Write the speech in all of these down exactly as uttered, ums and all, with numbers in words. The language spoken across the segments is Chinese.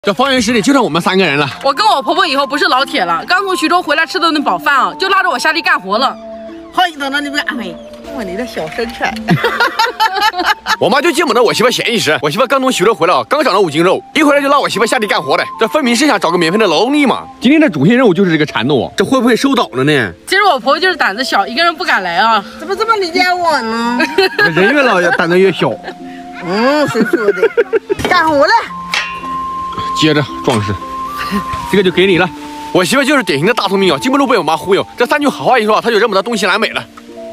这方圆十里就剩我们三个人了。 我跟我婆婆以后不是老铁了，刚从徐州回来吃顿顿饱饭啊，就拉着我下地干活了。 好，你等等，你不干没？我你这小身材。 我妈就见不得我媳妇闲一时。我媳妇刚从徐州回来，刚长了五斤肉，一回来就拉我媳妇下地干活的，这分明是想找个免费的劳动力嘛。今天的主线任务就是这个蚕豆，这会不会收倒了呢？ 其实我婆婆就是胆子小，一个人不敢来啊。 怎么这么理解我呢？ 人越老胆子越小。 嗯，谁说的？干活了。 接着，壮士，这个就给你了。我媳妇就是典型的大聪明啊，经不住被我妈忽悠。这三句好话一说，她就认不得东西南北了。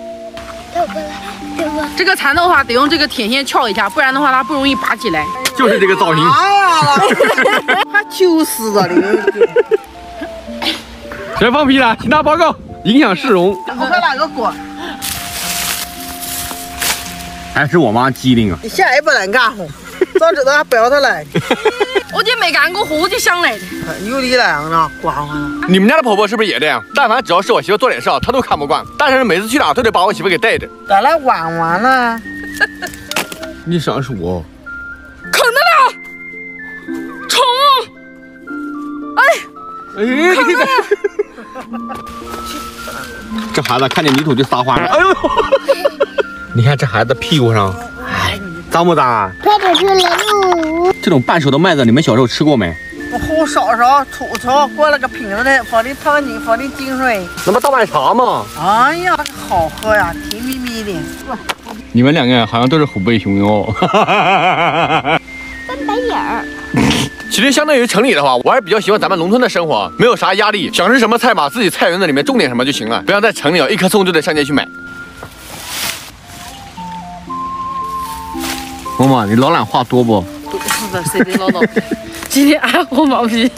这个蚕豆的话，得用这个铁线撬一下，不然的话它不容易拔起来。 就是这个造型。 哎呀，还揪死了你！ 谁放屁了？请大报告，影响市容。 我快拿个锅。 还是我妈机灵啊！ 你现在也不能干活，早知道还不要他来。 我姐没干过活就想来的。 有力量了，刮完了。 你们家的婆婆是不是也这样？但凡只要是我媳妇做点事啊，她都看不惯。但是每次去哪都得把我媳妇给带着。 咱俩玩完了。 你想是我？ 啃的了，虫！哎哎，啃的。这孩子看见泥土就撒欢了。哎呦！你看这孩子屁股上，哎，脏不脏啊？ 快点出来喽！ 这种半熟的麦子，你们小时候吃过没？ 我和烧烧、土炒，过了个瓶子的，放点糖精，放点净水。 那不大碗茶吗？ 哎呀，那个好喝呀，甜蜜蜜的。 你们两个好像都是虎背熊腰。 翻白眼儿。 其实相对于城里的话，我还是比较喜欢咱们农村的生活，没有啥压力，想吃什么菜嘛，自己菜园子里面种点什么就行了，不像在城里啊，一棵葱就得上街去买。嬷嬷，你老懒话多不？ 多是的，谁的唠叨？今天爱活毛皮。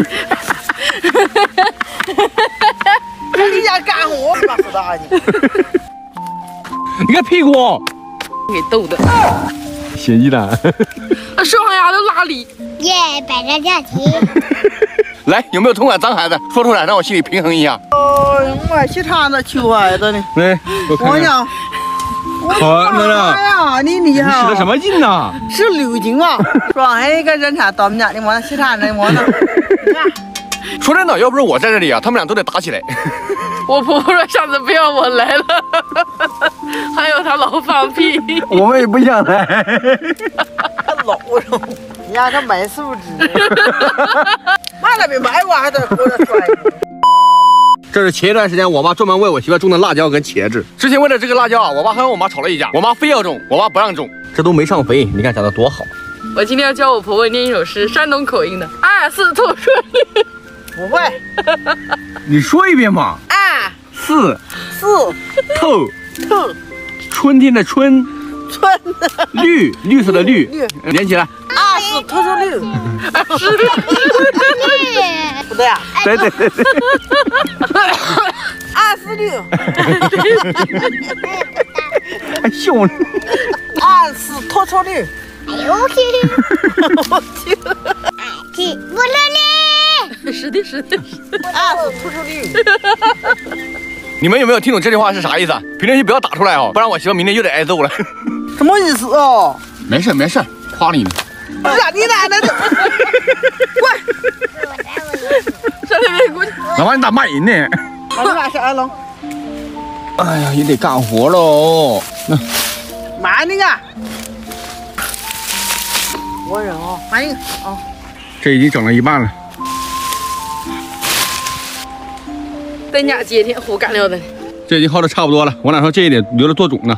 在你家干活，把死大你！ 你看屁股， 给逗的。 咸鸡蛋。 双牙都拉里。 耶，摆着假期。 来，有没有同款脏孩子？说出来，让我心里平衡一下。 哦，我去看着求孩子呢。 来，我看看。 讲。 好，那那。 哎呀，你厉害！ 使的什么劲呢？ 是六斤嘛？说还有一个人才到我们家，你摸那其他人摸呢？你看， 说真的，要不是我在这里啊，他们俩都得打起来。 我婆婆说下次不要我来了，还有她老放屁。 我们也不想来。 还老肉，你家个没素质。买了没买过，还在搁这摔。 这是前一段时间我妈专门为我媳妇种的辣椒跟茄子。之前为了这个辣椒啊，我妈还跟我妈吵了一架，我妈非要种，我妈不让种，这都没上肥，你看长得多好。 我今天要教我婆婆念一首诗，山东口音的。二四兔顺利。 不会。 你说一遍嘛。 二四四兔兔， 春天的春， 春绿绿色的绿， 绿连起来。 二四兔兔六。 是。 不对啊。 对对对对。 二四六。 还笑呢。 二四兔兔六。 哎呦我去！ 我去。 去不乐嘞！ 是的，是的。 二四兔兔六。 你们有没有听懂这句话是啥意思啊？评论区不要打出来哦，不然我媳妇明天又得挨揍了。 什么意思哦？ 没事没事，夸你呢。 不是你奶奶的！滚！ 上那边过去。 老妈，你咋骂人呢？ 把你拿下来了。 哎呀，也得干活喽。那慢点啊！我人哦，慢点哦。 这已经整了一半了。 在家接天活干了的。 这已经耗的差不多了，我哪说这一点留着做种呢。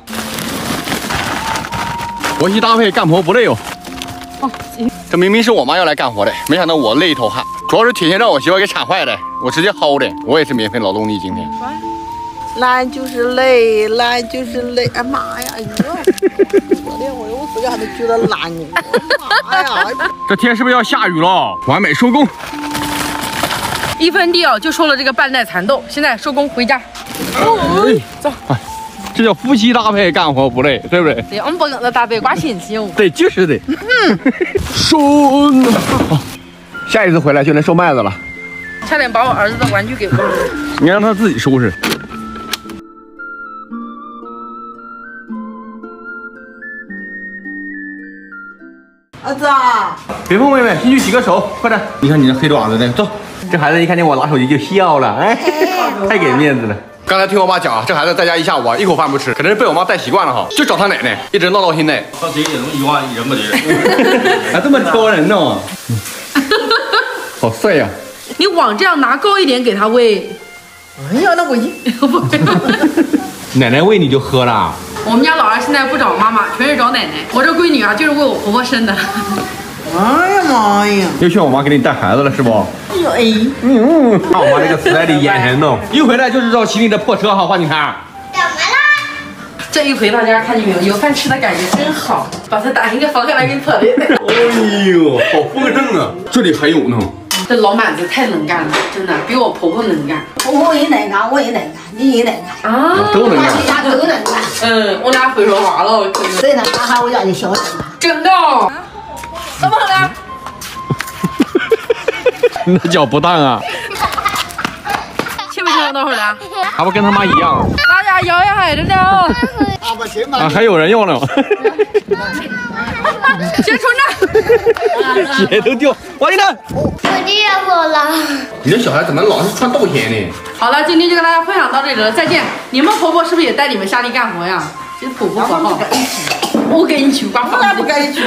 婆媳搭配干活不累哦。 哦，行。 这明明是我妈要来干活的，没想到我累一头汗，主要是铁线让我媳妇给铲坏的，我直接薅的，我也是免费劳动力今天。 懒就是累，懒就是累。哎妈呀！哎呦，昨天我我自己还都觉得懒呢。妈呀！ 这天是不是要下雨了？完美收工。 一分地哦，就收了这个半袋蚕豆，现在收工回家。 哦，走。哎，这叫夫妻搭配，干活不累，对不对？ 对，我们不跟着搭配挂心情哦。 对，就是的。嗯，收。好，下一次回来就能收麦子了。 差点把我儿子的玩具给忘了。 你让他自己收拾。 儿子啊， 别碰妹妹，进去洗个手，快点！你看你这黑爪子的，走。这孩子一看见我拿手机就笑了，哎，太给面子了。刚才听我妈讲，这孩子在家一下午啊，一口饭不吃，可能是被我妈带习惯了哈，就找他奶奶，一直闹闹心的。 他自己也能一话一人不得。 还这么挑人呢？好帅呀！ 你网这样拿高一点给他喂。 哎呀，那我一奶奶喂你就喝了。 我们家老二现在不找妈妈，全是找奶奶。我这闺女啊，就是为我婆婆生的。 哎呀妈呀！ 又需要我妈给你带孩子了是不？ 哎呦哎， 嗯，看我妈这个慈爱的眼神呢，一回来就知道骑你的破车哈，花景涵。 怎么啦？ 这一回大家看见没有，有饭吃的感觉真好。把它打一个房开来给你扯的。 哎呦，好丰盛啊！这里还有呢。 这老满子太能干了，真的比我婆婆能干。 婆婆也能干，我也能干，你也能干， 啊， 都能干。 家都能干。 嗯，我俩会说话了，真的。 谁能干哈我家就小人。 真的。怎么了？ 那脚不当啊， 听没听到那会儿的？ 还不跟他妈一样？ 大家摇一下着呢。 啊不行嘛， 啊，还有人要呢。 先冲着。 鞋都掉，王金丹， 我跌过了。 你这小孩怎么老是穿豆鞋呢？ 好了，今天就跟大家分享到这里了，再见。你们婆婆是不是也带你们下地干活呀？这婆婆可好。我给你去刮房子。 我也不该去。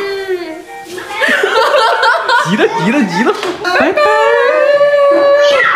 急了急了急了，拜拜。